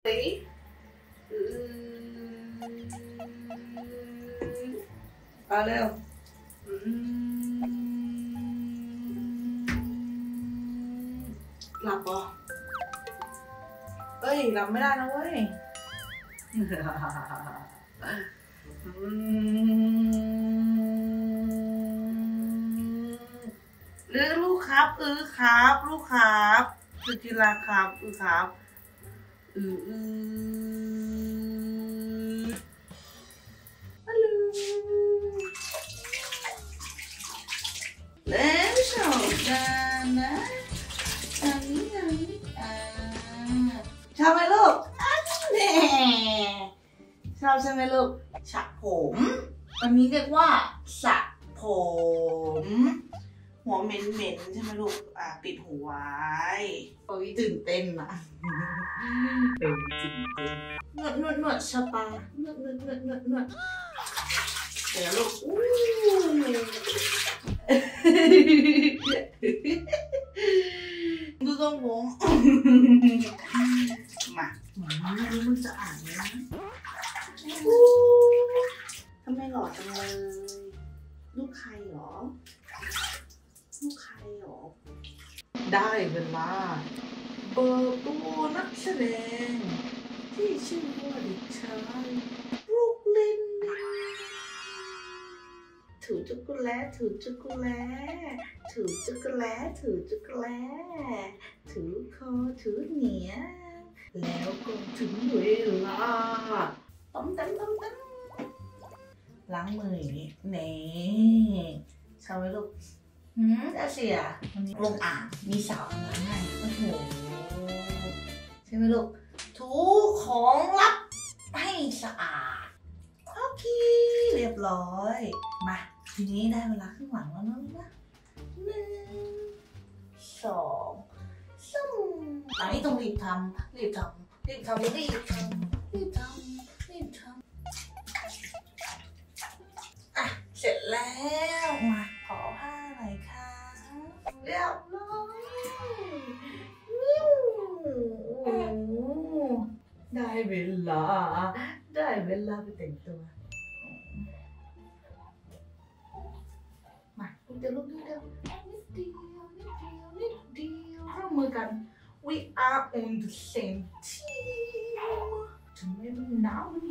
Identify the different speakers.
Speaker 1: มาเร็วหลับปะเอ้ยหลับไม่ได้นะเว้ยหรือลูกครับครับลูกครับสุจิราครับครับฮัลโหลแล้วชอบกันนะอันนี้ชอบไหมลูกแน่ชอบใช่ไหมลูกสระผมอันนี้เรียกว่าสระผมหัวเหม็นใช่ไหมลูกปิดหัวไว้โอ้ยตื่นเต้นนะตื่นนวดสปานวดเดี๋ยวลูกดูตรงผมมาไม่รู้มันจะอ่านไหมนะทำไมหล่อจังเลยลูกใครหรอได้เวลาเปิดตัวนักแสดงที่ชื่อว่าเด็กชายบรุกลินถือจุกุแลถือคอถือเหนียแล้วก็ถึงเวลาต้มล้างมืออย่างนี้นี่ชอบไหมลูกจะเสียลงอ่างมีสาวล้างให้โอ้โหใช่ไหมลูกถูของลับให้สะอาดโอเคเรียบร้อยมาทีนี้ได้เวลาข้างหลังแล้วนะ1 2 3อันนี้ต้องรีบทำอ่ะเสร็จแล้วมาขอผ้าหน่อยค่ะเรียบร้อยได้เวลาไปแต่งตัวมาลูกเดียวนิดเดียวร่วมมือกัน we are on the same team ถึงแม้มันหนาว